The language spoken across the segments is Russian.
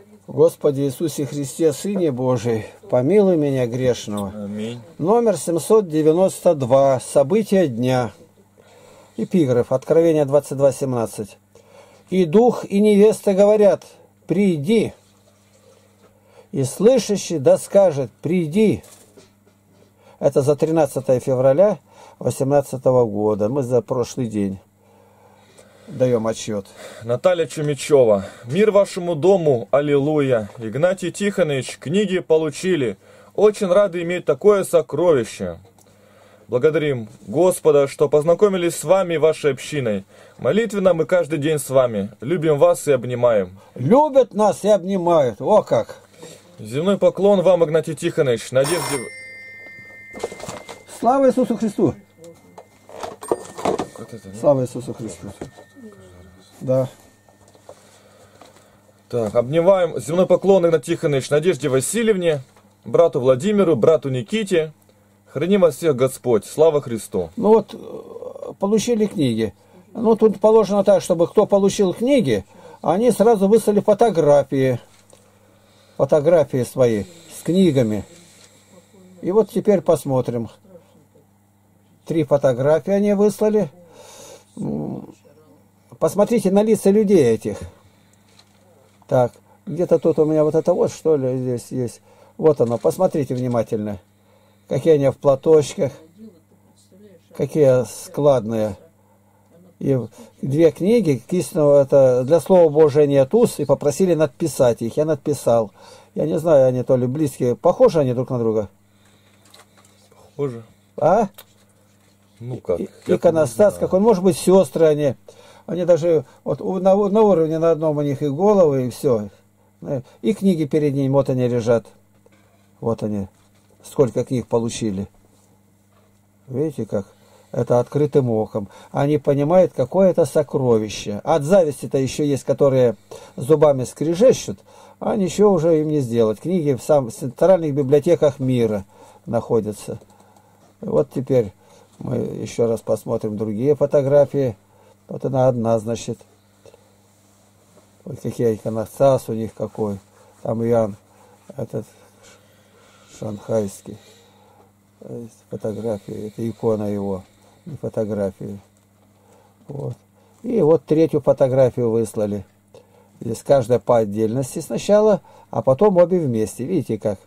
Господи Иисусе Христе, Сыне Божий, помилуй меня грешного. Аминь. Номер 792. События дня. Эпиграф. Откровение 22:17. «И дух, и невеста говорят: приди. И слышащий да скажет: приди». Это за 13 февраля 2018 года. Мы за прошлый день даем отчет. Наталья Чумичева. Мир вашему дому, аллилуйя. Игнатий Тихонович, книги получили. Очень рады иметь такое сокровище. Благодарим Господа, что познакомились с вами и вашей общиной. Молитвенно мы каждый день с вами. Любим вас и обнимаем. Любят нас и обнимают. О как! Земной поклон вам, Игнатий Тихонович. Надежде... Слава Иисусу Христу! Вот это, да? Слава Иисусу Христу! Да. Так, обнимаем. Земной поклон, Игнатий Тихонович, Надежде Васильевне, брату Владимиру, брату Никите. Храни вас всех Господь. Слава Христу. Ну вот, получили книги. Ну, тут положено так, чтобы кто получил книги, они сразу выслали фотографии. Фотографии свои с книгами. И вот теперь посмотрим. 3 фотографии они выслали. Посмотрите на лица людей этих. Так, где-то тут у меня вот это вот, что ли, здесь есть. Вот оно, посмотрите внимательно. Какие они в платочках. Какие складные. И 2 книги, кистного, это для Слова Божия нет уст, и попросили надписать их. Я надписал. Я не знаю, они то ли близкие. Похожи они друг на друга? Похоже. А? Ну как? Иконостас, как он, может быть, сестры они. Они даже вот на уровне на одном у них и головы, и все. И книги перед ним, вот они лежат. Вот они. Сколько книг получили. Видите как? Это открытым оком. Они понимают, какое это сокровище. От зависти-то еще есть, которые зубами скрежещут, а ничего уже им не сделать. Книги в центральных библиотеках мира находятся. Вот теперь мы еще раз посмотрим другие фотографии. Вот она одна, значит. Вот какие иконостас у них какой. Там Иоанн, этот шанхайский. Фотографии, это икона его, не фотографии. Вот. И вот 3-ю фотографию выслали. Здесь каждая по отдельности сначала, а потом обе вместе. Видите как?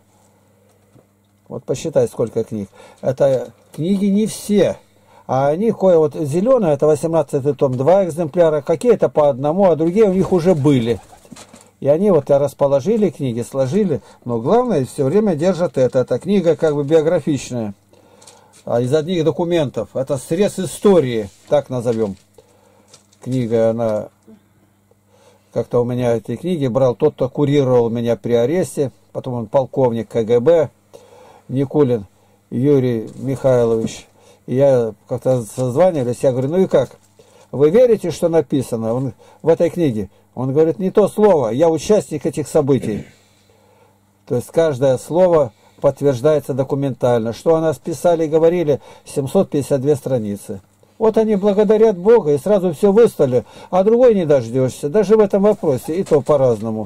Вот посчитай, сколько книг. Это книги не все. А они кое вот зеленые, это 18-й том, 2 экземпляра, какие-то по одному, а другие у них уже были. И они вот расположили книги, сложили, но главное все время держат это. Эта книга как бы биографичная. А из одних документов. Это срез истории, так назовем. Книга, она... Как-то у меня эти книги брал тот, кто курировал меня при аресте. Потом он полковник КГБ, Никулин Юрий Михайлович. И я как-то созванивались, я говорю, ну и как? Вы верите, что написано в этой книге? Он говорит, не то слово, я участник этих событий. То есть каждое слово подтверждается документально. Что о нас писали и говорили, 752 страницы. Вот они благодарят Бога и сразу все выставили, а другой не дождешься. Даже в этом вопросе, и то по-разному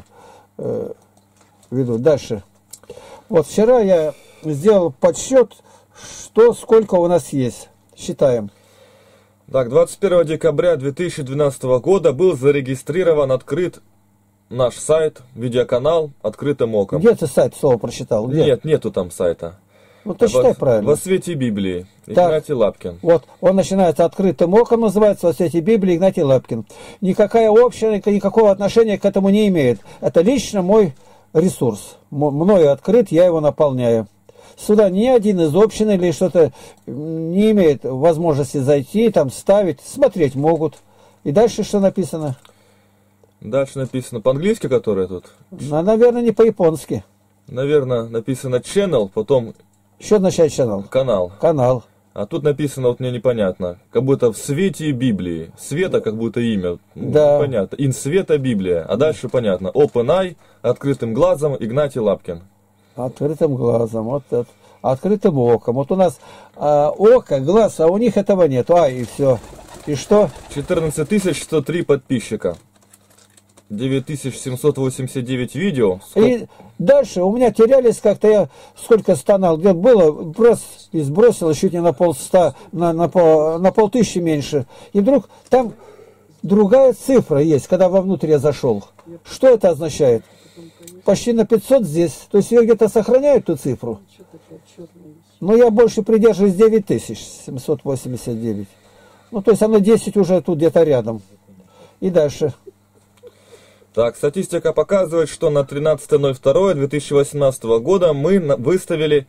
ведут. Дальше. Вот вчера я сделал подсчет, сколько у нас есть. Считаем. Так, 21 декабря 2012 года был зарегистрирован, открыт наш сайт, видеоканал «Открытым оком». Где ты сайт слово прочитал? Где? Нет, нету там сайта. Ну ты читай правильно. «Во свете Библии». Игнатий Лапкин. Вот, он начинается «Открытым оком», называется «Во свете Библии», Игнатий Лапкин. Никакая общая, никакого отношения к этому не имеет. Это лично мой ресурс. Мною открыт, я его наполняю. Сюда ни один из общин или что-то не имеет возможности зайти, там ставить, смотреть могут. И дальше что написано? Дальше написано по-английски, которое тут? Наверное, не по-японски. Наверное, написано channel, потом... Что означает channel? Канал. Канал. А тут написано, вот мне непонятно, как будто в свете Библии. Света как будто имя. Да. Понятно. In света Библия. А дальше понятно. Open Eye, открытым глазом, Игнатий Лапкин. Открытым глазом, вот это. Открытым оком. Вот у нас око, глаз, а у них этого нет. И все. И что? 14 103 подписчика. 9789 видео. И дальше у меня терялись как-то, я сколько стонал, где было, и сбросил чуть не на на полтысячи меньше. И вдруг там другая цифра есть, когда вовнутрь я зашел. Что это означает? Почти на 500 здесь. То есть ее где-то сохраняют, ту цифру. Но я больше придерживаюсь 9789. Ну, то есть оно 10 уже тут где-то рядом. И дальше. Так, статистика показывает, что на 13.02.2018 года мы выставили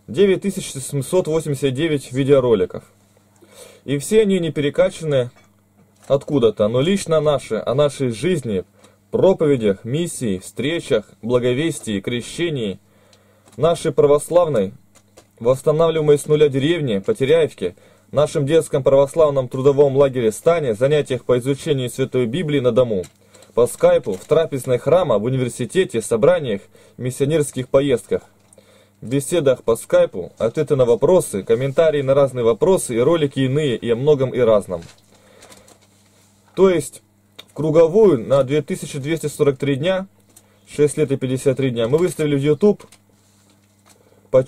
9789 видеороликов. И все они не перекачаны откуда-то, но лично наши, о нашей жизни, проповедях, миссии, встречах, благовестии, крещении, нашей православной, восстанавливаемой с нуля деревни, Потеряевке, нашем детском православном трудовом лагере Стане, занятиях по изучению Святой Библии на дому, по скайпу, в трапезной храма, в университете, собраниях, миссионерских поездках, беседах по скайпу, ответы на вопросы, комментарии на разные вопросы и ролики иные и о многом и разном. То есть, в круговую на 2243 дня, 6 лет и 53 дня, мы выставили в YouTube по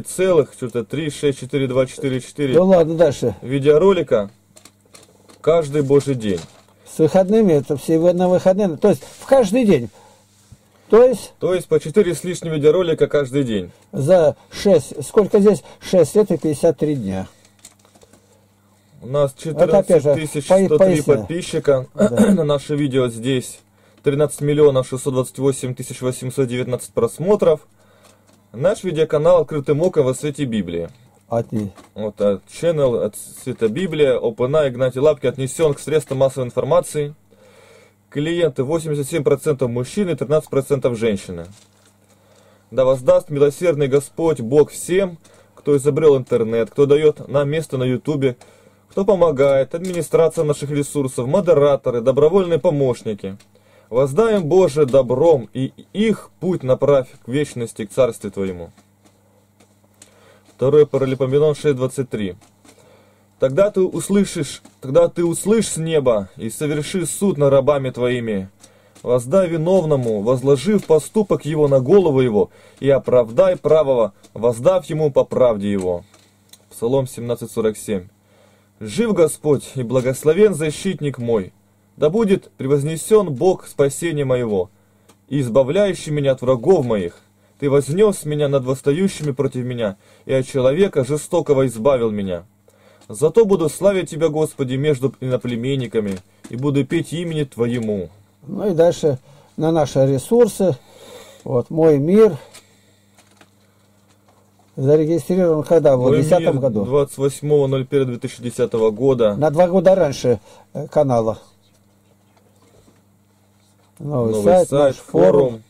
4,36424 Ну ладно, дальше. видеоролика каждый божий день. С выходными, это все на выходные, то есть в каждый день. То есть по 4 с лишним видеоролика каждый день. за 6, сколько здесь? 6 лет и 53 дня. У нас Это опять же, 14103 подписчика на наше видео здесь. 13 миллионов 628 тысяч 819 просмотров. Наш видеоканал «Открытым оком во свете Библии». Вот channel от Света Библия, OpenAI, Игнатий Лапки отнесен к средствам массовой информации. Клиенты 87% мужчины, 13% женщины. Да воздаст милосердный Господь Бог всем, кто изобрел интернет, кто дает нам место на Ютубе, кто помогает, администрация наших ресурсов, модераторы, добровольные помощники. Воздай им, Боже, добром, и их путь направь к вечности, к Царству Твоему. 2 Паралипоменон 6:23. Тогда ты услышишь с неба и соверши суд над рабами твоими. Воздай виновному, возложив поступок его на голову его, и оправдай правого, воздав ему по правде его. Псалом 17:47. Жив Господь и благословен защитник мой. Да будет превознесен Бог спасения моего, и избавляющий меня от врагов моих. Ты вознес меня над восстающими против меня, и от человека жестокого избавил меня. Зато буду славить Тебя, Господи, между иноплеменниками, и буду петь имени Твоему. Ну и дальше на наши ресурсы. Вот «Мой мир». Зарегистрирован когда? В 2010 году. 28.01.2010 года. На 2 года раньше канала. Новый сайт, наш форум.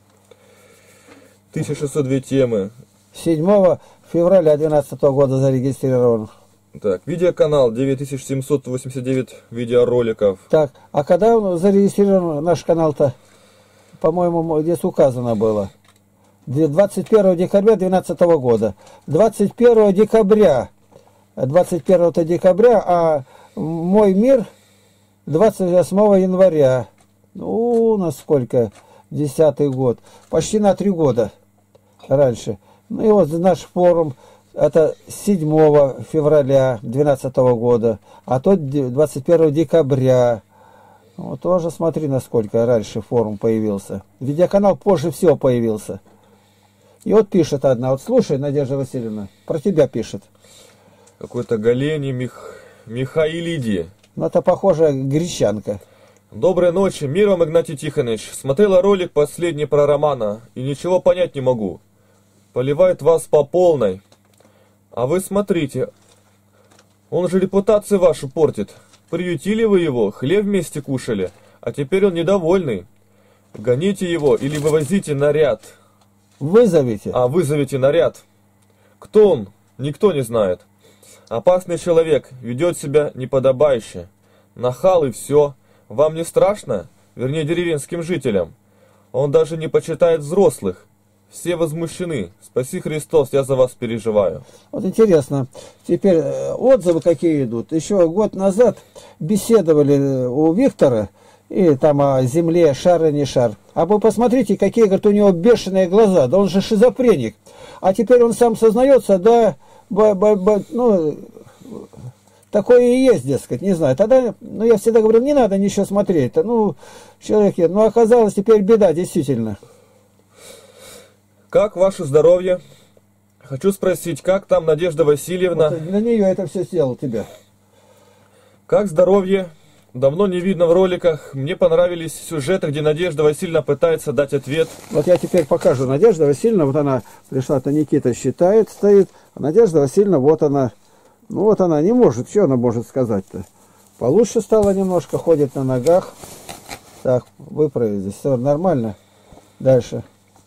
1602 темы. 7 февраля 2012 года зарегистрирован. Так, видеоканал 9789 видеороликов. Так, а когда он зарегистрирован, наш канал-то? По-моему, здесь указано было. 21 декабря 2012 года. 21 декабря. 21 декабря, а «Мой мир» 28 января. Ну, насколько? 10-й год. Почти на 3 года раньше. Ну и вот наш форум, это 7 февраля 2012 года, а тот 21 декабря. Вот тоже смотри, насколько раньше форум появился. Видеоканал позже всего появился. И вот пишет одна, вот слушай, Надежда Васильевна, про тебя пишет. Какой-то Галени Михаилиди. Ну это похоже гречанка. Доброй ночи, мир вам, Игнатий Тихонович. Смотрела ролик последний про Романа и ничего понять не могу. Поливает вас по полной. А вы смотрите, он же репутацию вашу портит. Приютили вы его, хлеб вместе кушали, а теперь он недовольный. Гоните его или вывозите наряд. Вызовите. Вызовите наряд. Кто он? Никто не знает. Опасный человек, ведет себя неподобающе. Нахал и все. Вам не страшно? Вернее, деревенским жителям. Он даже не почитает взрослых. Все возмущены. Спаси Христос, я за вас переживаю. Вот интересно, теперь отзывы какие идут. Еще год назад беседовали у Виктора, И там о земле, шар и не шар. А вы посмотрите, какие, говорит, у него бешеные глаза. Да он же шизофреник. А теперь он сам сознается, да, ну, такое и есть, дескать, не знаю. Тогда, ну, я всегда говорил, не надо ничего смотреть. Ну, человек, ну, оказалось, теперь беда, действительно. Как ваше здоровье? Хочу спросить, как там Надежда Васильевна? Вот для нее это все сделал тебя. Как здоровье? Давно не видно в роликах. Мне понравились сюжеты, где Надежда Васильевна пытается дать ответ. Вот я теперь покажу. Надежда Васильевна, вот она пришла-то, Никита считает, стоит. А Надежда Васильевна, вот она. Ну вот она не может. Что она может сказать-то? Получше стало немножко, ходит на ногах. Так, выправились. Все нормально. Дальше.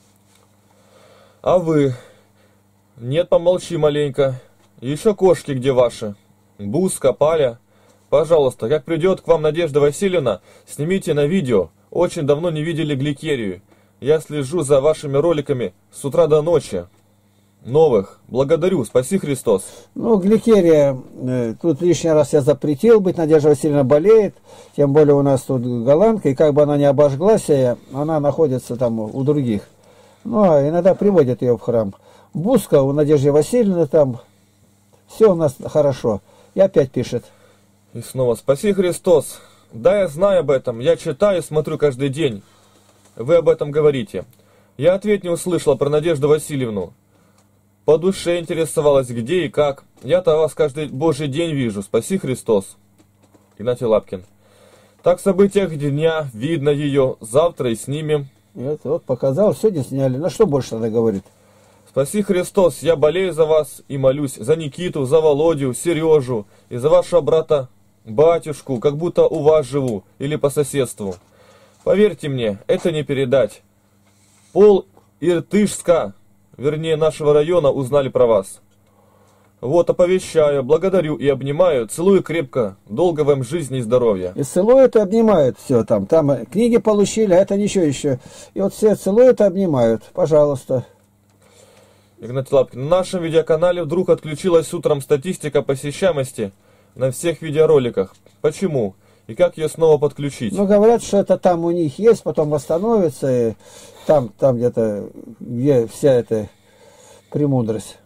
А вы? Нет, помолчи маленько. Еще кошки где ваши? Буска, Паля? Пожалуйста, как придет к вам Надежда Васильевна, снимите на видео. Очень давно не видели Гликерию. Я слежу за вашими роликами с утра до ночи. Новых. Благодарю. Спаси Христос. Ну, Гликерия, тут лишний раз я запретил быть. Надежда Васильевна болеет. Тем более у нас тут голландка. И как бы она не обожглась, она находится там у других. Ну, а иногда приводят ее в храм. Буска у Надежды Васильевны там. Все у нас хорошо. И опять пишет. И снова спаси Христос. Да, я знаю об этом. Я читаю, смотрю каждый день. Вы об этом говорите. Я ответ не услышала про Надежду Васильевну. По душе интересовалась, где и как. Я-то вас каждый божий день вижу. Спаси Христос. Игнатий Лапкин. Так в событиях дня видно ее. Завтра и снимем. Это вот показал, сегодня сняли. На что больше надо говорит? Спаси Христос, я болею за вас и молюсь. За Никиту, за Володю, Сережу и за вашего брата батюшку, как будто у вас живу или по соседству. Поверьте мне, это не передать. Пол Иртышска, вернее нашего района, узнали про вас. Вот, оповещаю, благодарю и обнимаю, целую крепко, долго вам жизни и здоровья. И целуют и обнимают все там. Там книги получили, а это ничего еще. И вот все целуют и обнимают. Пожалуйста. Игнатий Лапкин. На нашем видеоканале вдруг отключилась утром статистика посещаемости на всех видеороликах. Почему? И как ее снова подключить? Ну, говорят, что это там у них есть, потом восстановится, и там где-то, где вся эта премудрость.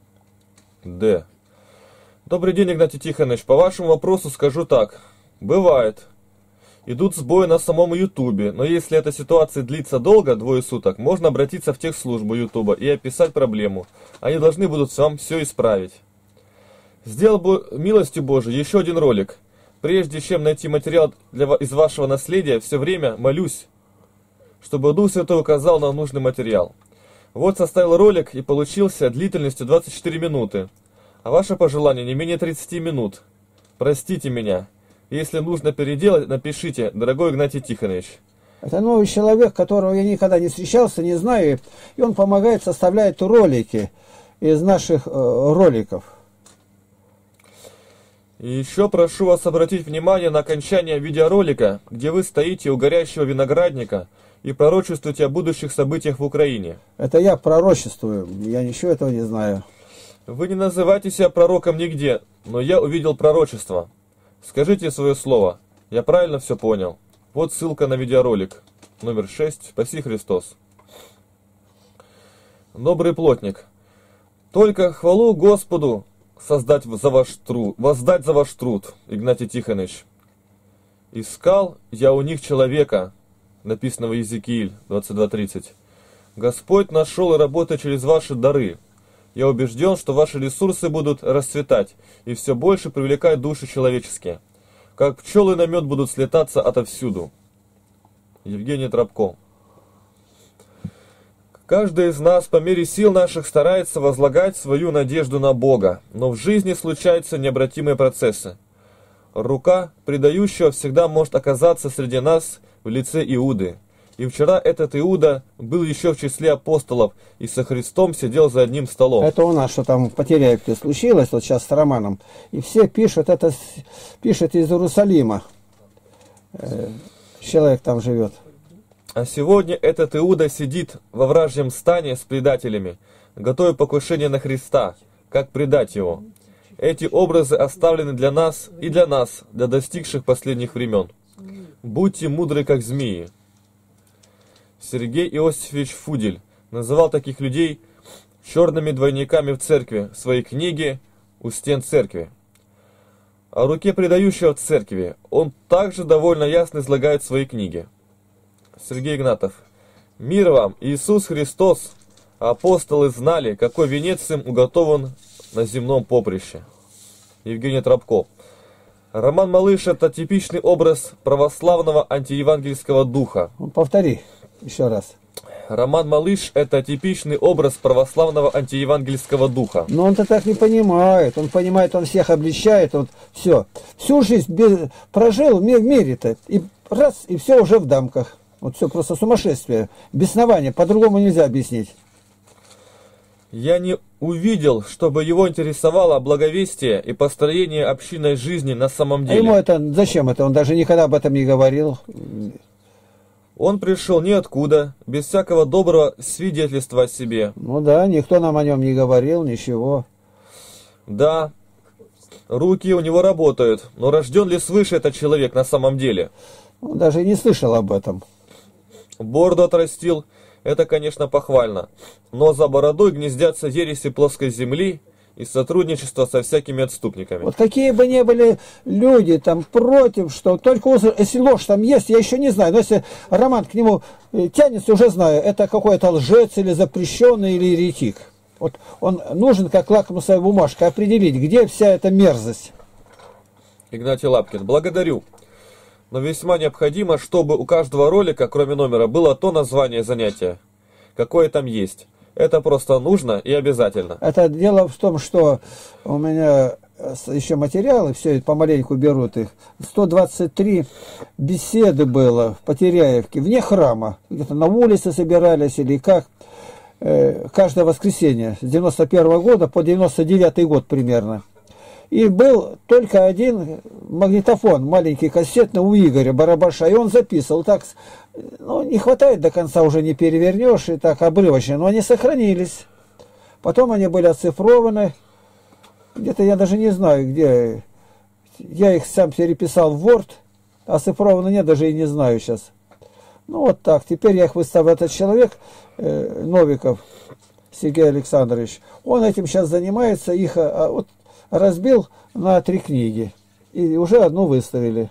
Д. Добрый день, Игнатий Тихонович. По вашему вопросу скажу так. Бывает. Идут сбои на самом Ютубе, но если эта ситуация длится долго, 2 суток, можно обратиться в техслужбу Ютуба и описать проблему. Они должны будут вам все исправить. Сделал бы милостью Божией еще один ролик. Прежде чем найти материал из вашего наследия, все время молюсь, чтобы Дух Святой указал на нужный материал. Вот составил ролик и получился длительностью 24 минуты. А ваше пожелание не менее 30 минут. Простите меня. Если нужно переделать, напишите, дорогой Игнатий Тихонович. Это новый человек, которого я никогда не встречался, не знаю. И он помогает составлять ролики из наших роликов. И еще прошу вас обратить внимание на окончание видеоролика, где вы стоите у горящего виноградника и пророчествуете о будущих событиях в Украине. Это я пророчествую, я ничего этого не знаю. Вы не называете себя пророком нигде, но я увидел пророчество. Скажите свое слово. Я правильно все понял. Вот ссылка на видеоролик. Номер 6. Спаси Христос. Добрый плотник. Только хвалу Господу воздать за ваш труд, Игнатий Тихонович. Искал я у них человека, написано в Иезекииль 22:30. Господь нашел и работает через ваши дары. Я убежден, что ваши ресурсы будут расцветать и все больше привлекать души человеческие. Как пчелы на мед будут слетаться отовсюду. Евгений Тропко. Каждый из нас по мере сил наших старается возлагать свою надежду на Бога, но в жизни случаются необратимые процессы. Рука предающего всегда может оказаться среди нас в лице Иуды. И вчера этот Иуда был еще в числе апостолов и со Христом сидел за одним столом. Это у нас, что там в Потеряевке случилось, вот сейчас с Романом. И все пишут, это пишет из Иерусалима. Человек там живет. А сегодня этот Иуда сидит во вражьем стане с предателями, готовя покушение на Христа, как предать его. Эти образы оставлены для нас, для достигших последних времен. Будьте мудры, как змеи. Сергей Иосифович Фудель называл таких людей черными двойниками в церкви в своей книге «У стен церкви». О руке предающего в церкви он также довольно ясно излагает в своей книге. Сергей Игнатов. Мир вам, Иисус Христос, апостолы знали, какой венец им уготован на земном поприще. Евгений Тропко. Роман Малыш – это типичный образ православного антиевангельского духа. Повтори еще раз. Роман Малыш – это типичный образ православного антиевангельского духа. Но он-то так не понимает. Он понимает, он всех обличает. Он все. Всю жизнь прожил в мире-то. И раз, и все уже в дамках. Вот все просто сумасшествие. Беснование. По-другому нельзя объяснить. Я не увидел, чтобы его интересовало благовестие и построение общинной жизни на самом деле. А ему это зачем это? Он даже никогда об этом не говорил. Он пришел ниоткуда, без всякого доброго свидетельства о себе. Ну да, никто нам о нем не говорил, ничего. Да, руки у него работают, но рожден ли свыше этот человек на самом деле? Он даже и не слышал об этом. Бороду отрастил, это, конечно, похвально, но за бородой гнездятся ереси плоской земли и сотрудничество со всякими отступниками. Вот какие бы ни были люди там против, что только если ложь там есть, я еще не знаю, но если Роман к нему тянется, уже знаю, это какой-то лжец или запрещенный или еретик. Вот он нужен как лакмусовая бумажка определить, где вся эта мерзость. Игнатий Лапкин. Благодарю. Но весьма необходимо, чтобы у каждого ролика, кроме номера, было то название занятия, какое там есть. Это просто нужно и обязательно. Это дело в том, что у меня еще материалы, все помаленьку берут их. 123 беседы было в Потеряевке, вне храма. Где-то на улице собирались или как. Каждое воскресенье с 91 года по 99 год примерно. И был только один магнитофон, маленький кассетный у Игоря Барабаша, и он записывал так, ну, не хватает до конца, уже не перевернешь, и так обрывочно, но они сохранились. Потом они были оцифрованы, где-то я даже не знаю, где, я их сам переписал в Word, оцифрованы нет, даже и не знаю сейчас. Ну, вот так, теперь я их выставляю, этот человек, Новиков Сергей Александрович, он этим сейчас занимается, их вот, разбил на 3 книги. И уже одну выставили.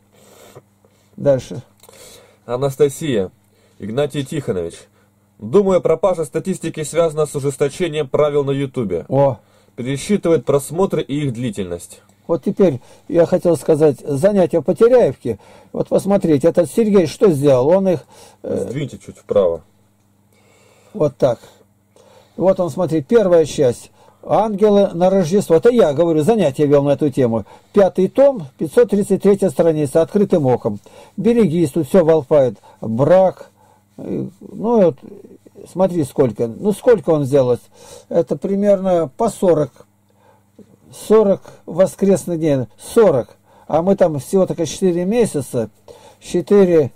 Дальше. Анастасия. Игнатий Тихонович. Думаю, пропажа статистики связана с ужесточением правил на Ютубе. О. Пересчитывает просмотры и их длительность. Вот теперь я хотел сказать, занятия в Потеряевке. Вот посмотрите, этот Сергей что сделал? Он их... Сдвиньте чуть вправо. Вот так. Вот он, смотри, первая часть. Ангелы на Рождество. Это я говорю, занятия вел на эту тему. 5-й том, 533 страница, открытым оком. Берегись, тут все волпает. Брак. Ну, вот, смотри, сколько. Ну, сколько он сделал? Это примерно по 40. 40 воскресных дней. 40. А мы там всего только 4 месяца. 4,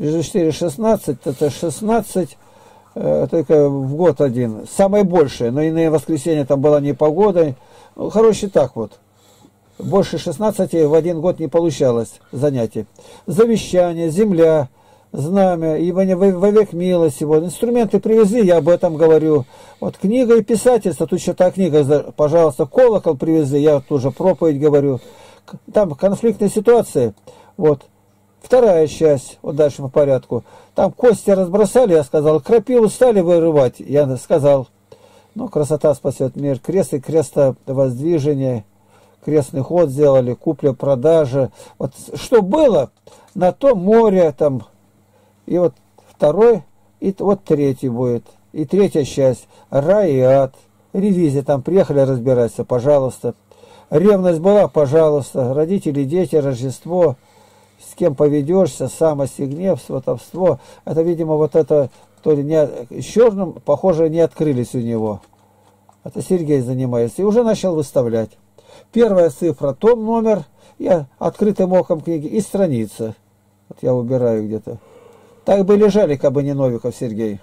16, это 16... только в год один, самое большее, но иные воскресенья там была непогода, ну, короче, так вот, больше 16 в один год не получалось занятий. Завещание, земля, знамя, ибо не вовек милость его, инструменты привезли, я об этом говорю, вот книга и писательство, тут еще та книга, пожалуйста, колокол привезли, я тоже проповедь говорю, там конфликтные ситуации, вот. Вторая часть, вот дальше по порядку. Там кости разбросали, я сказал, крапиву стали вырывать, я сказал, ну, красота спасет мир, крест и крестовоздвижение, крестный ход сделали, купля-продажа. Вот что было, на том море там, и вот второй, и вот третий будет, и третья часть, рай и ад, ревизия, там приехали разбираться, пожалуйста. Ревность была, пожалуйста, родители, дети, Рождество, с кем поведешься, самость и гнев, сватовство. Это, видимо, вот это, то ли не, черным, похоже, не открылись у него. Это Сергей занимается. И уже начал выставлять. Первая цифра, том, номер, я открытым оком книги и страница. Вот я убираю где-то. Так бы лежали, как бы не Новиков Сергей.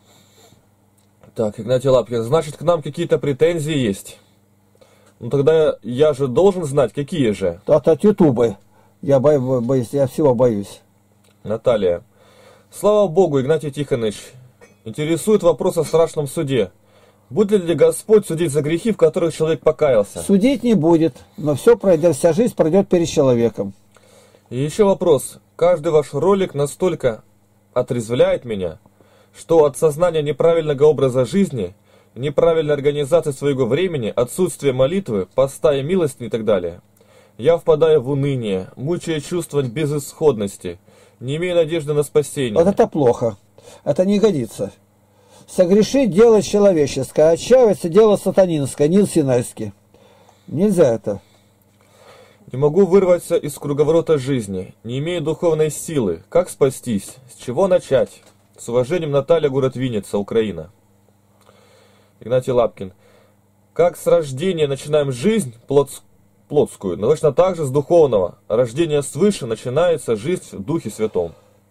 Так, Игнатий Лапкин, значит, к нам какие-то претензии есть? Ну тогда я же должен знать, какие же. От Ютуба. Я боюсь, я всего боюсь. Наталья. Слава Богу, Игнатий Тихонович. Интересует вопрос о страшном суде. Будет ли Господь судить за грехи, в которых человек покаялся? Судить не будет, но все пройдет, вся жизнь пройдет перед человеком. И еще вопрос. Каждый ваш ролик настолько отрезвляет меня, что от сознания неправильного образа жизни, неправильной организации своего времени, отсутствия молитвы, поста и милости и так далее, я впадаю в уныние, мучая чувство безысходности, не имея надежды на спасение. Вот это плохо. Это не годится. Согрешить дело человеческое, отчаиваться дело сатанинское, Нил Синайский. Нельзя это. Не могу вырваться из круговорота жизни, не имея духовной силы. Как спастись? С чего начать? С уважением, Наталья, город Винница, Украина. Игнатий Лапкин. Как с рождения начинаем жизнь плотскую, но точно так же с духовного. Рождение свыше начинается жизнь в Духе Святом.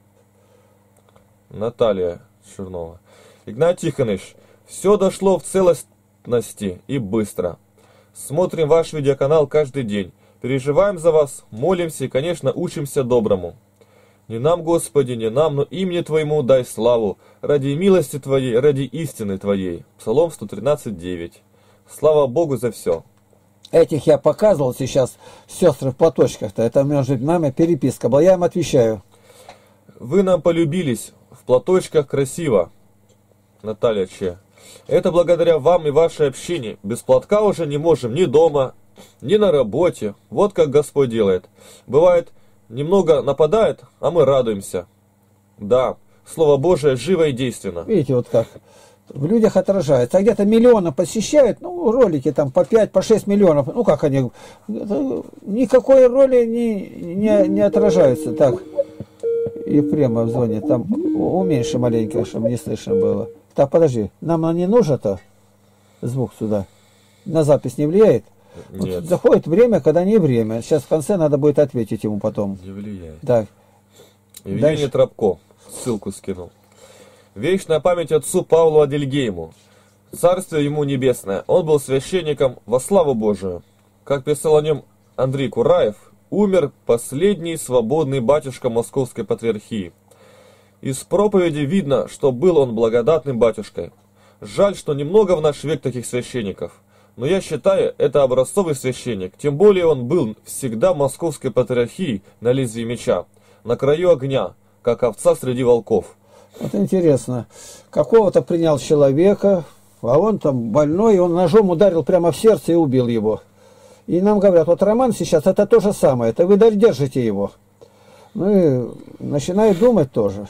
Наталья Чернова. Игнатий Тихонович, все дошло в целостности и быстро. Смотрим ваш видеоканал каждый день. Переживаем за вас, молимся и, конечно, учимся доброму. Не нам, Господи, не нам, но имени Твоему дай славу, ради милости Твоей, ради истины Твоей. Псалом 113:9. Слава Богу за все. Этих я показывал сейчас, сестры в платочках-то. Это между нами переписка была. Я им отвечаю. Вы нам полюбились, в платочках красиво. Наталья Че. Это благодаря вам и вашей общине. Без платка уже не можем ни дома, ни на работе. Вот как Господь делает. Бывает, немного нападает, а мы радуемся. Да, Слово Божие живо и действенно. Видите, вот как в людях отражается. А где-то миллионы посещают, ну, ролики там по 5, по 6 миллионов. Ну, как они, никакой роли не отражаются. Так, Ефремов звонит, там уменьши маленько, чтобы не слышно было. Так, подожди, нам не нужно-то звук сюда? На запись не влияет? Нет. Вот заходит время, когда не время. Сейчас в конце надо будет ответить ему потом. Не влияет. Так. Евгений Дальше. Тропко. Ссылку скинул. Вечная память отцу Павлу Адельгейму. Царствие ему небесное. Он был священником во славу Божию. Как писал о нем Андрей Кураев, умер последний свободный батюшка Московской Патриархии. Из проповеди видно, что был он благодатным батюшкой. Жаль, что немного в наш век таких священников. Но я считаю, это образцовый священник. Тем более он был всегда Московской Патриархии на лезвии меча, на краю огня, как овца среди волков. Вот интересно, какого-то принял человека, а он там больной, и он ножом ударил прямо в сердце и убил его. И нам говорят, вот Роман сейчас, это то же самое, это вы держите его. Ну и начинаю думать тоже.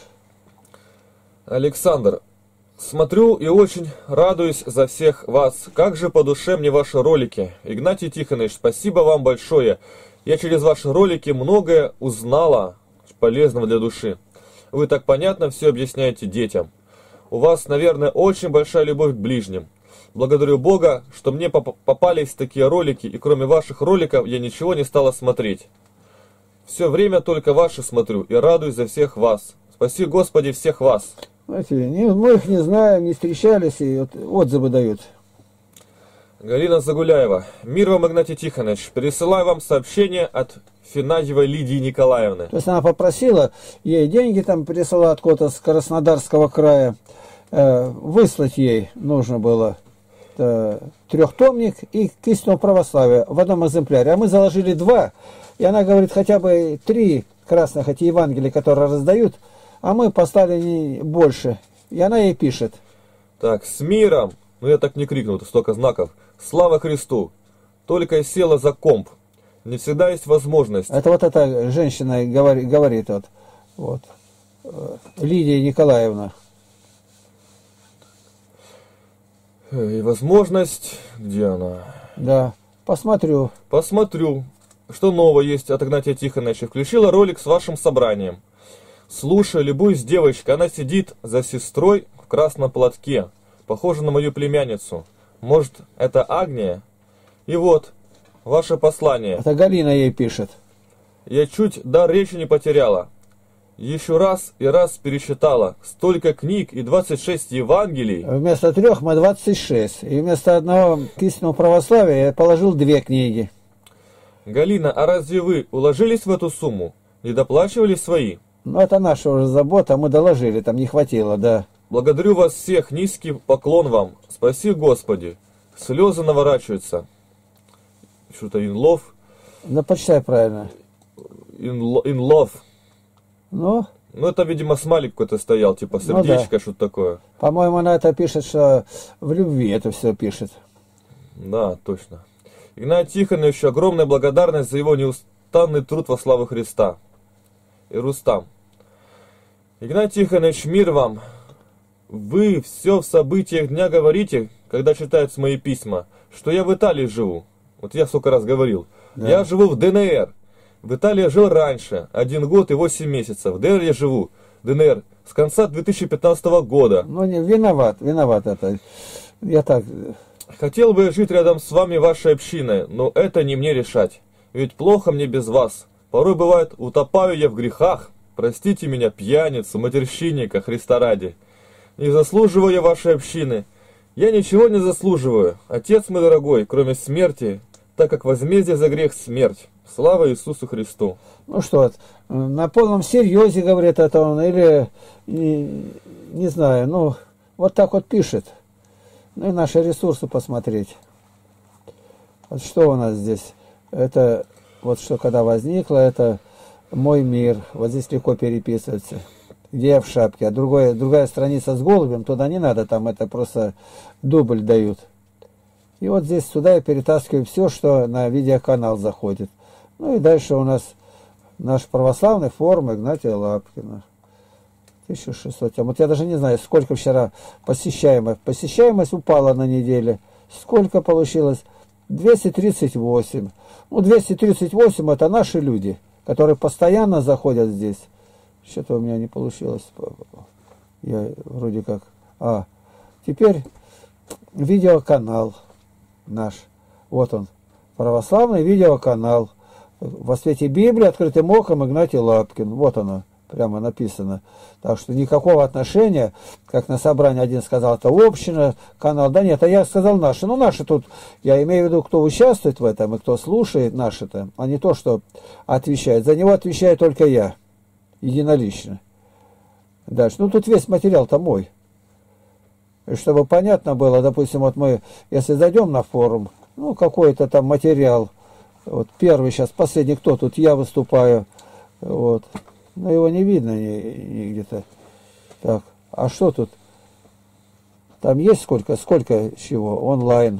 Александр, смотрю и очень радуюсь за всех вас. Как же по душе мне ваши ролики. Игнатий Тихонович, спасибо вам большое. Я через ваши ролики многое узнала полезного для души. Вы так понятно все объясняете детям. У вас, наверное, очень большая любовь к ближним. Благодарю Бога, что мне попались такие ролики, и кроме ваших роликов я ничего не стала смотреть. Все время только ваши смотрю и радуюсь за всех вас. Спаси, Господи, всех вас. Знаете, мы их не знаем, не встречались, и вот отзывы дают. Галина Загуляева. Мир вам, Игнатий Тихонович. Пересылаю вам сообщение от Финаевой Лидии Николаевны. То есть она попросила, ей деньги там присылала откуда-то с Краснодарского края, выслать ей нужно было трехтомник и к истинному православию в одном экземпляре. А мы заложили 2, и она говорит, хотя бы 3 красных эти Евангелия, которые раздают, а мы поставили не больше. И она ей пишет. Так, с миром. Ну я так не крикнул, это столько знаков. Слава Христу. Только села за комп. Не всегда есть возможность. Это вот эта женщина говорит вот, Лидия Николаевна. И возможность... Где она? Да, посмотрю. Посмотрю, что нового есть от Игнатия Тихоновича. Включила ролик с вашим собранием. Слушаю, любуюсь девочкой. Она сидит за сестрой в красном платке. Похожа на мою племянницу. Может, это Агния? И вот, ваше послание. Это Галина ей пишет. Я чуть дар речи не потеряла. Еще раз и раз пересчитала. Столько книг и 26 Евангелий. Вместо 3 мы 26. И вместо одного к истинному православию я положил 2 книги. Галина, а разве вы уложились в эту сумму? Не доплачивали свои? Ну, это наша уже забота, мы доложили, там не хватило, да. Благодарю вас всех, низкий поклон вам. Спаси Господи. Слезы наворачиваются. Что-то in love. Ну, почитай правильно. In love. Ну? Ну, это, видимо, смайлик какой-то стоял, типа сердечко, да. что-то такое. По-моему, она это пишет, что в любви это все пишет. Да, точно. Игнатию Тихоновичу огромная благодарность за его неустанный труд во славу Христа. И Рустам. Игнатий Тихонович, мир вам. Вы все в событиях дня говорите, когда читаются мои письма, что я в Италии живу. Вот я сколько раз говорил. Да. Я живу в ДНР. В Италии я жил раньше, 1 год и 8 месяцев. В ДНР я живу. ДНР с конца 2015 года. Ну, не, виноват это. Я так... Хотел бы жить рядом с вами, вашей общиной, но это не мне решать. Ведь плохо мне без вас. Порой бывает, утопаю я в грехах. Простите меня, пьяницу, матерщинника, Христа ради. Не заслуживаю я вашей общины. Я ничего не заслуживаю, Отец мой дорогой, кроме смерти, так как возмездие за грех смерть. Слава Иисусу Христу. Ну что, на полном серьезе говорит это он, или, не знаю, ну, вот так вот пишет. Ну и наши ресурсы посмотреть. Вот что у нас здесь? Это, вот что когда возникло, это мой мир. Вот здесь легко переписывается. Где я в шапке. А другая страница с голубем, туда не надо, там это просто дубль дают. И вот здесь сюда я перетаскиваю все, что на видеоканал заходит. Ну и дальше у нас наш православный форум Игнатия Лапкина. 1600. Вот я даже не знаю, сколько вчера посещаемость. Посещаемость упала на неделе. Сколько получилось? 238. Ну, 238 это наши люди, которые постоянно заходят здесь. Что-то у меня не получилось. Я вроде как... Теперь видеоканал наш. Вот он. Православный видеоканал. Во свете Библии открытым оком Игнатий Лапкин. Вот оно. Прямо написано. Так что никакого отношения, как на собрании один сказал, это община, канал. Да нет, а я сказал наши. Ну, наши тут, я имею в виду, кто участвует в этом и кто слушает наши-то, а не то, что отвечает. За него отвечаю только я, единолично. Дальше. Ну, тут весь материал-то мой. И чтобы понятно было, допустим, вот мы, если зайдем на форум, ну, какой-то там материал, вот первый сейчас, последний кто тут, я выступаю, вот. Но его не видно нигде-то. Так, а что тут? Там есть сколько чего? Онлайн.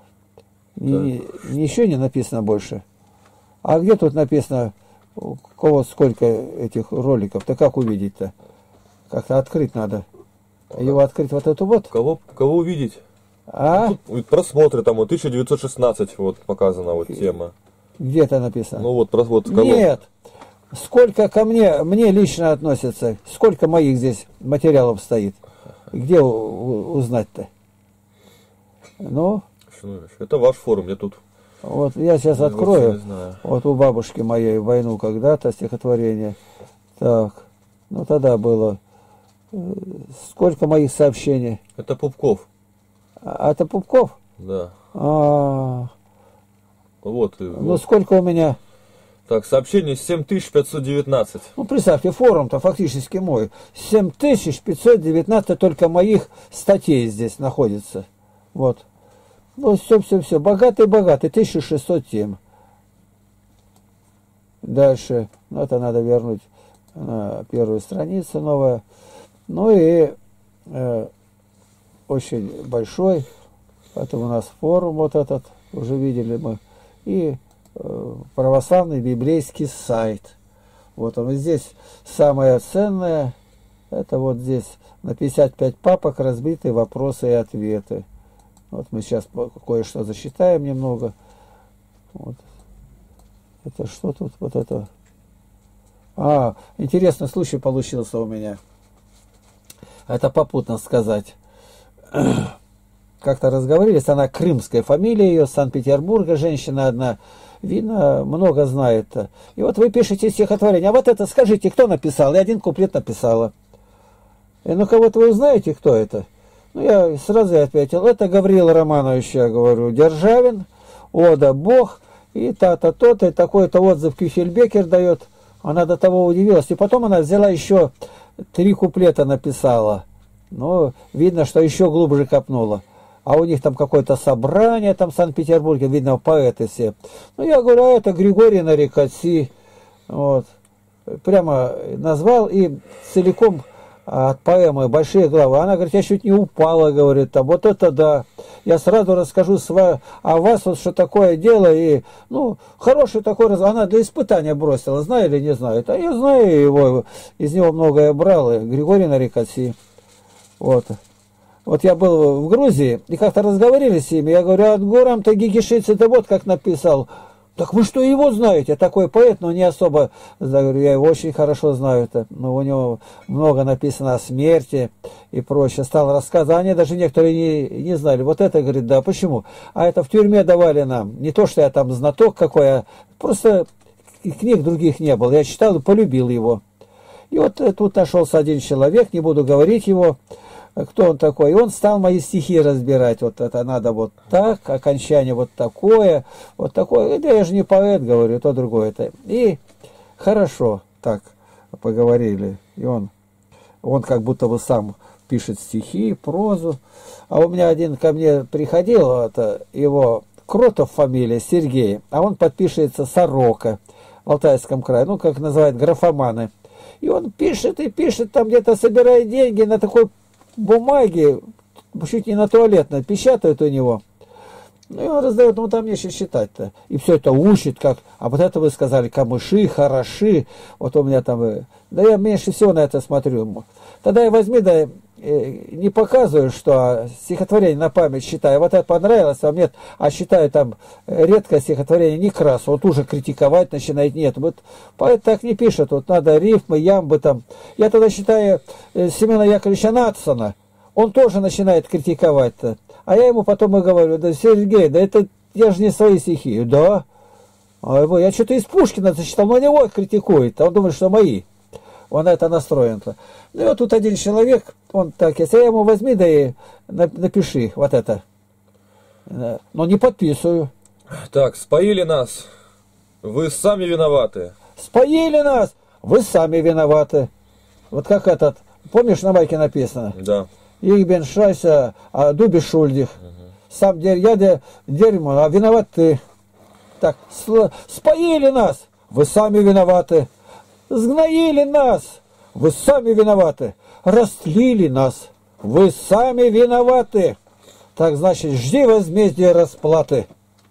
Ничего не написано больше. А где тут написано, у кого сколько этих роликов? Да как увидеть-то? Как-то открыть надо. Его открыть вот эту вот? Кого увидеть? Тут просмотры, там вот 1916 вот показана вот тема. Где это написано? Ну вот просмотр. Нет. Сколько ко мне лично относится, сколько моих здесь материалов стоит. Где узнать-то? Ну? Это ваш форум, я тут. Вот я сейчас открою. Вот у бабушки моей «Войну когда-то» стихотворение. Так, ну тогда было. Сколько моих сообщений? Это Пупков. Это Пупков? Да. Вот. Ну сколько у меня? Так, сообщение 7519. Ну, представьте, форум-то фактически мой. 7519 только моих статей здесь находится. Вот. Ну, все. Богатый, 1607. Дальше. Ну, это надо вернуть на первую страницу новая. Ну и очень большой. Это у нас форум вот этот. Уже видели мы. И православный библейский сайт. Вот он. И здесь самое ценное, это вот здесь на 55 папок разбиты вопросы и ответы. Вот мы сейчас кое-что засчитаем немного. Вот. Это что тут? Вот это. Интересный случай получился у меня. Это попутно сказать. Как-то разговорились, она крымская фамилия ее, Санкт-Петербурга, женщина одна. Видно, много знает-то. И вот вы пишете стихотворение. А вот это скажите, кто написал? И один куплет написала. И ну кого-то вы узнаете, кто это? Ну, я сразу ответил. Это Гавриил Романович, я говорю, Державин, Ода Бог. и то-то, то-то, и такой-то отзыв Кюхельбекер дает. Она до того удивилась. И потом она взяла еще 3 куплета написала. Ну, видно, что еще глубже копнула. А у них там какое-то собрание там в Санкт-Петербурге, видно, поэты все. Ну, я говорю, а это Григорий Нарикоси. Вот. Прямо назвал и целиком от поэмы «Большие главы». Она говорит, я чуть не упала, говорит, там, вот это да. Я сразу расскажу о вас, вот что такое дело. И, ну, хороший такой разговор. Она для испытания бросила, знаю или не знает. А я знаю его, из него многое брал. И Григорий Нарикоси. Вот. Вот я был в Грузии, и как-то разговаривали с ними. Я говорю, а Гурам-то Гигишиц, это вот как написал. Так вы что, его знаете? Такой поэт, но не особо. Я говорю, я его очень хорошо знаю. Это, ну, у него много написано о смерти и прочее. Стал рассказывать. Они даже некоторые не знали. Вот это, говорит, да, почему? А это в тюрьме давали нам. Не то, что я там знаток какой, а просто книг других не было. Я читал и полюбил его. И вот тут нашелся один человек, не буду говорить его, кто он такой. И он стал мои стихи разбирать. Вот это надо вот так, окончание вот такое. Да я же не поэт, говорю, то другое. И хорошо так поговорили. И он как будто бы сам пишет стихи, прозу. А у меня один ко мне приходил, это его Кротов фамилия, Сергей. А он подпишется Сорока в Алтайском крае. Ну, как называют, графоманы. И он пишет и пишет, там где-то собирает деньги на такой бумаги, чуть не на туалетной, печатают у него. Ну, и он раздает, ну, там нечего считать-то. И все это учит, как, а вот это вы сказали, камыши, хороши. Вот у меня там, да я меньше всего на это смотрю. Тогда я возьми, да не показываю, что стихотворение на память считаю. Вот это понравилось, а мне, а считаю там редкое стихотворение Некрасова. Вот уже критиковать начинает. Нет, вот поэт так не пишет. Вот надо рифмы, ямбы там. Я тогда считаю Семена Яковлевича Надсона. Он тоже начинает критиковать-то. А я ему потом и говорю, да, Сергей, да это я же не свои стихи. Да. А я что-то из Пушкина зачитал, но него критикует. А он думает, что мои. Он на это настроен-то. Ну и вот тут один человек, он так, если я ему возьми, да и напиши вот это. Но не подписываю. Так, споили нас. Вы сами виноваты. Споили нас. Вы сами виноваты. Вот как этот, помнишь, на майке написано? Да. Их бен шайся, а дуби шульдих. Сам я дерьмо, а виноват ты. Так, споили нас. Вы сами виноваты. Сгноили нас, вы сами виноваты. Растлили нас, вы сами виноваты. Так значит, жди возмездия расплаты.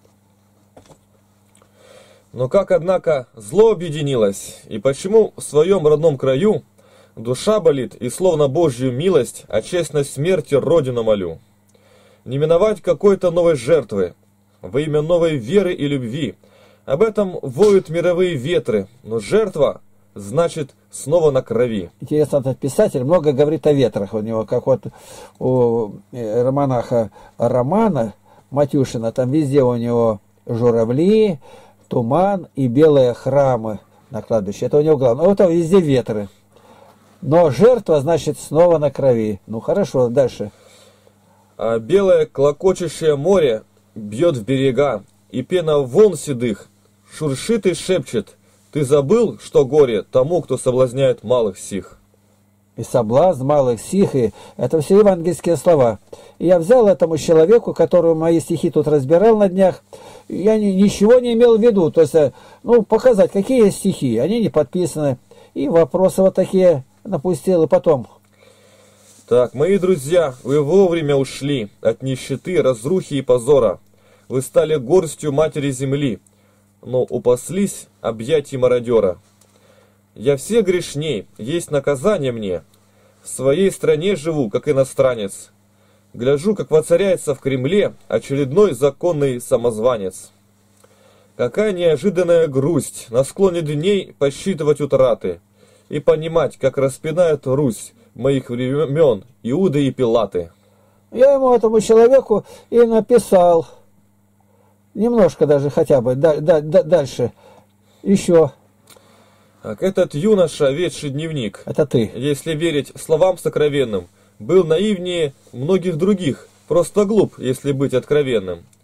Но как, однако, зло объединилось, и почему в своем родном краю душа болит, и словно Божью милость, а честность смерти Родину молю. Не миновать какой-то новой жертвы, во имя новой веры и любви. Об этом воют мировые ветры, но жертва значит снова на крови. Интересно, этот писатель много говорит о ветрах у него, как вот у романаха Романа Матюшина, там везде у него журавли, туман и белые храмы на кладбище. Это у него главное. Вот там везде ветры. Но жертва значит снова на крови. Ну хорошо, дальше. А белое клокочущее море бьет в берега, и пена волн седых шуршит и шепчет: ты забыл, что горе тому, кто соблазняет малых сих? И соблазн малых сих, и это все евангельские слова. И я взял этому человеку, который мои стихи тут разбирал на днях, я ничего не имел в виду. То есть, ну, показать, какие стихи, они не подписаны. И вопросы вот такие напустил, и потом. Так, мои друзья, вы вовремя ушли от нищеты, разрухи и позора. Вы стали горстью матери земли, но упаслись объятий мародера. Я все грешней, есть наказание мне. В своей стране живу, как иностранец. Гляжу, как воцаряется в Кремле очередной законный самозванец. Какая неожиданная грусть на склоне дней посчитывать утраты и понимать, как распинает Русь моих времен Иуды и Пилаты. Я ему, этому человеку, и написал. Немножко даже хотя бы дальше. Еще. Так, этот юноша, ведший дневник, это ты, если верить словам сокровенным, был наивнее многих других, просто глуп, если быть откровенным.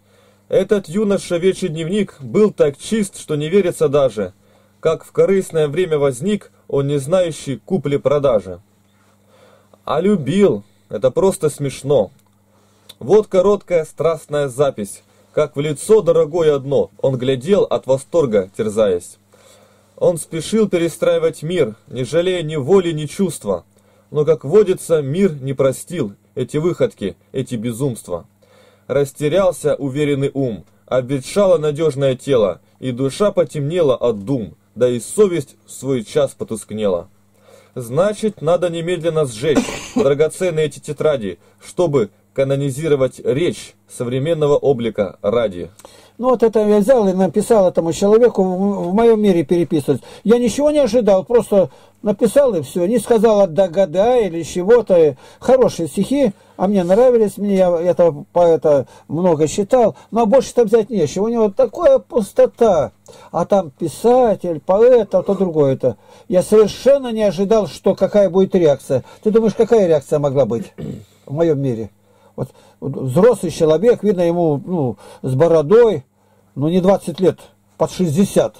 Этот юношевечий дневник был так чист, что не верится даже, как в корыстное время возник он, не знающий купли-продажи. А любил, это просто смешно. Вот короткая страстная запись, как в лицо дорогое одно он глядел от восторга, терзаясь. Он спешил перестраивать мир, не жалея ни воли, ни чувства, но, как водится, мир не простил эти выходки, эти безумства. Растерялся уверенный ум, обветшало надежное тело, и душа потемнела от дум, да и совесть в свой час потускнела. Значит, надо немедленно сжечь драгоценные эти тетради, чтобы канонизировать речь современного облика ради. Ну вот это я взял и написал этому человеку в моем мире переписывать. Я ничего не ожидал, просто написал и все. Не сказал от догада или чего-то. Хорошие стихи, а мне нравились, мне я этого поэта много читал, но больше там взять нечего. У него такая пустота. А там писатель, поэт, а то другое-то. Я совершенно не ожидал, что какая будет реакция. Ты думаешь, какая реакция могла быть в моем мире? Вот взрослый человек, видно ему с бородой, не 20 лет, под 60.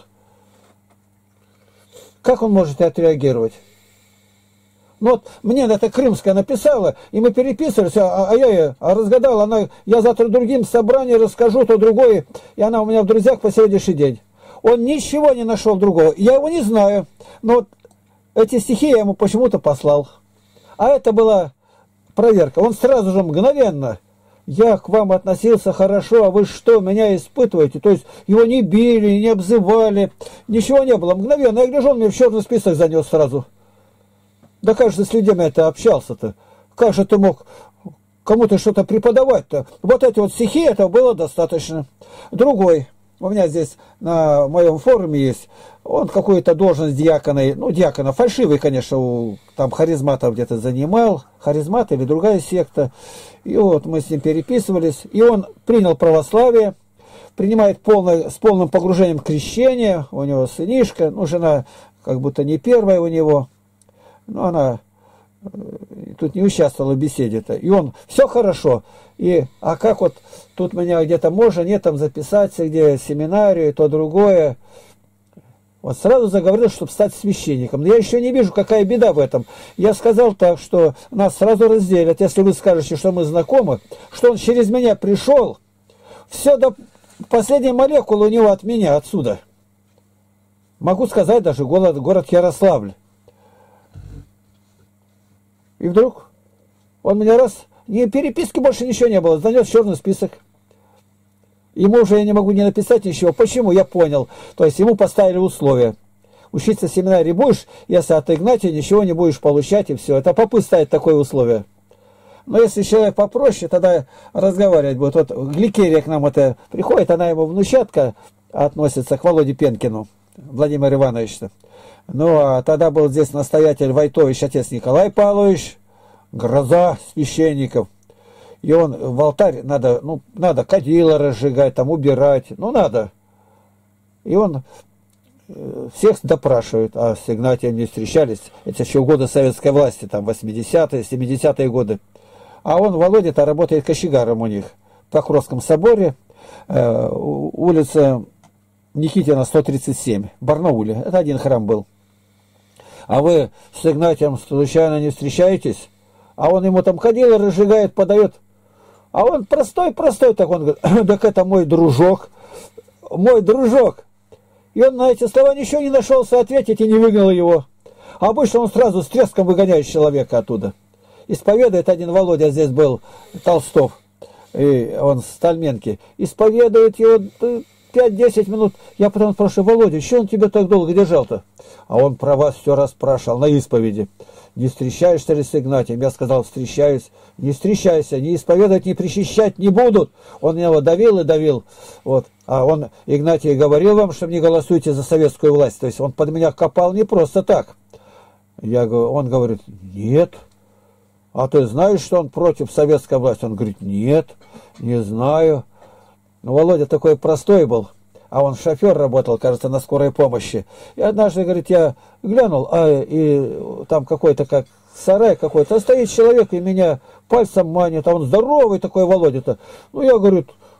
Как он может отреагировать? Вот мне это Крымская написала, и мы переписывались, а я ее разгадал, я завтра другим собранием расскажу, то другое, и она у меня в друзьях по сегодняшний день. Он ничего не нашел другого, я его не знаю, но вот эти стихи я ему почему-то послал. А это была проверка. Он сразу же мгновенно: я к вам относился хорошо, а вы что, меня испытываете? То есть его не били, не обзывали, ничего не было. Мгновенно. Я гляжу, он мне в черный список занес сразу. Да как же с людьми это общался-то? Как же ты мог кому-то что-то преподавать-то? Вот эти вот стихи, этого было достаточно. Другой. У меня здесь на моем форуме есть, он какую-то должность диакона, диакона, фальшивый, конечно, там харизматов где-то занимал, харизмат или другая секта. И вот мы с ним переписывались, и он принял православие, принимает с полным погружением крещения, у него сынишка, жена как будто не первая у него, но она тут не участвовала в беседе-то. И он, все хорошо. А как вот тут меня где-то можно, нет, там записаться, где семинарию, то другое. Вот сразу заговорил, чтобы стать священником. Но я еще не вижу, какая беда в этом. Я сказал так, что нас сразу разделят, если вы скажете, что мы знакомы, что он через меня пришел, все до последней молекулы у него от меня, отсюда. Могу сказать даже город Ярославль. И вдруг он меня ни переписки больше ничего не было, занес черный список. Ему уже я не могу не написать ничего. Почему? Я понял. То есть ему поставили условия. Учиться в семинарии будешь, если от Игнатия ничего не будешь получать, и все. Это попы ставят такое условие. Но если человек попроще, тогда разговаривать будет. Вот Гликерия к нам это приходит, она ему внучатка относится к Володе Пенкину, Владимир Иванович. А тогда был здесь настоятель Войтович, отец Николай Павлович, гроза священников. И он в алтарь надо кадила разжигать, там убирать, надо. И он всех допрашивает, а с Игнатием не встречались. Это еще годы советской власти, там 80-е, 70-е годы. А он, Володя-то, работает кочегаром у них в Покровском соборе, улица Никитина, 137, Барнауле. Это один храм был. А вы с Игнатием случайно не встречаетесь? А он ему там ходил, разжигает, подает. А он простой, так он говорит: так это мой дружок. И он на эти слова ничего не нашелся ответить и не выгнал его. А обычно он сразу с треском выгоняет человека оттуда. Исповедует один Володя, здесь был Толстов, и он с Тальменки. Исповедует его 5-10 минут. Я потом спрашиваю: Володя, что он тебя так долго держал-то? А он про вас все расспрашивал на исповеди. Не встречаешься ли с Игнатием? Я сказал: встречаюсь. Не встречайся, не исповедовать, не причащать не будут. Он его давил и давил. Вот. А он, Игнатий, говорил вам, что не голосуйте за советскую власть. То есть он под меня копал не просто так. Он говорит: нет. А ты знаешь, что он против советской власти? Он говорит: нет, не знаю. Володя такой простой был. А он шофер работал, кажется, на скорой помощи. И однажды, говорит, я глянул, и там какой-то как сарай какой-то, стоит человек и меня пальцем манит, а он здоровый такой, Володя-то. Я, говорит,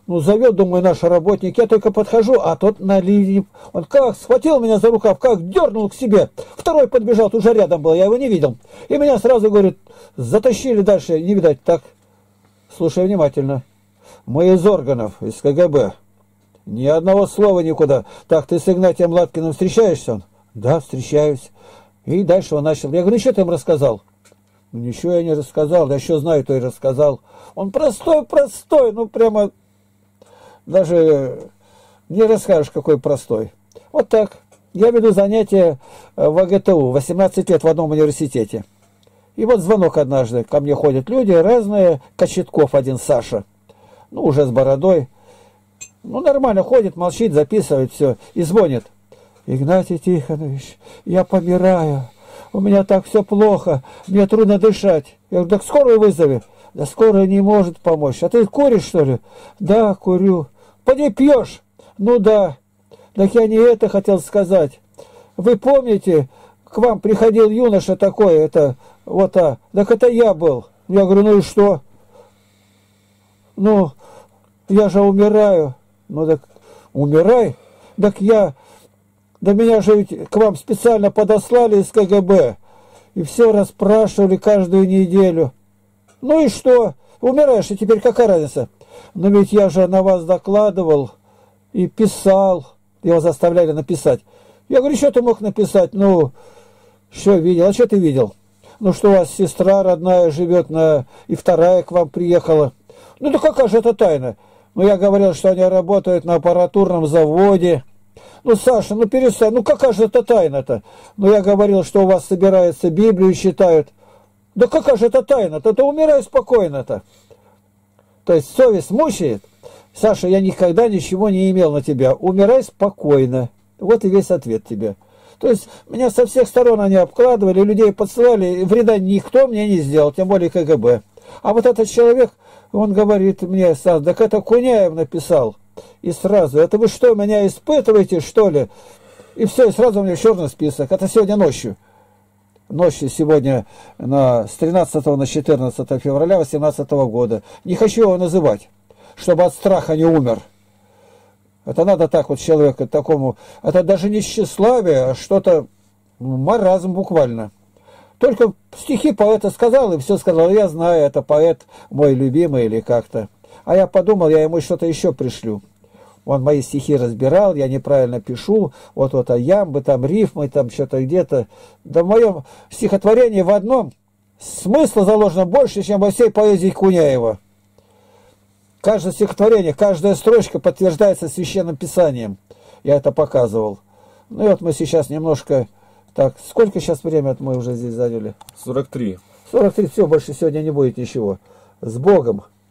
Ну, зовет, думаю, наш работник, я только подхожу, а тот на линии. Он как схватил меня за рукав, как дернул к себе. Второй подбежал, тут уже рядом был, я его не видел. И меня сразу, говорит, затащили дальше, не видать. Так, слушай внимательно. Мы из органов, из КГБ. Ни одного слова никуда. Так, ты с Игнатием Латкиным встречаешься? Он, да, встречаюсь. И дальше он начал. Я говорю, ну что ты им рассказал? Ну, ничего я не рассказал, я еще знаю, то и рассказал. Он простой, ну прямо... Даже не расскажешь, какой простой. Вот так. Я веду занятия в АГТУ, 18 лет в одном университете. И вот звонок однажды. Ко мне ходят люди разные. Кочетков один, Саша. Ну, уже с бородой. Ну, нормально ходит, молчит, записывает все. И звонит. Игнатий Тихонович, я помираю. У меня так все плохо. Мне трудно дышать. Я говорю, так скорую вызови. Да скорая не может помочь. А ты куришь, что ли? Да, курю. Поди пьешь? Ну да. Так я не это хотел сказать. Вы помните, к вам приходил юноша такой, это, вот, так это я был. Я говорю, ну и что? Ну, я же умираю. Ну так, умирай? Так я, да меня же ведь к вам специально подослали из КГБ. И все расспрашивали каждую неделю. Ну и что? Умираешь, и теперь какая разница? Но ведь я же на вас докладывал и писал. Его заставляли написать. Я говорю, что ты мог написать? Ну, что видел? А что ты видел? Ну, что у вас сестра родная живет и вторая к вам приехала. Ну, да какая же это тайна? Ну, я говорил, что они работают на аппаратурном заводе. Ну, Саша, ну перестань, ну какая же это тайна-то? Ну, я говорил, что у вас собираются Библию читают. Да какая же это тайна-то? Ты умирай спокойно-то. То есть совесть мучает. Саша, я никогда ничего не имел на тебя. Умирай спокойно. Вот и весь ответ тебе. То есть меня со всех сторон они обкладывали, людей подсылали, и вреда никто мне не сделал, тем более КГБ. А вот этот человек, он говорит мне, так это Куняев написал. И сразу, это вы что, меня испытываете, что ли? И все, и сразу у меня черный список. Это сегодня ночью. Ночью сегодня с 13 на 14 февраля 2018 года. Не хочу его называть, чтобы от страха не умер. Это надо так вот человеку такому... Это даже не тщеславие, а что-то... маразм буквально. Только стихи поэта сказал, и все сказал. Я знаю, это поэт мой любимый или как-то. А я подумал, я ему что-то еще пришлю. Он мои стихи разбирал, я неправильно пишу, вот ямбы, там рифмы, там что-то где-то. Да в моем стихотворении в одном смысла заложено больше, чем во всей поэзии Куняева. Каждое стихотворение, каждая строчка подтверждается священным писанием. Я это показывал. Ну и вот мы сейчас немножко... Так, сколько сейчас время мы уже здесь заняли? 43. 43, все, больше сегодня не будет ничего. С Богом!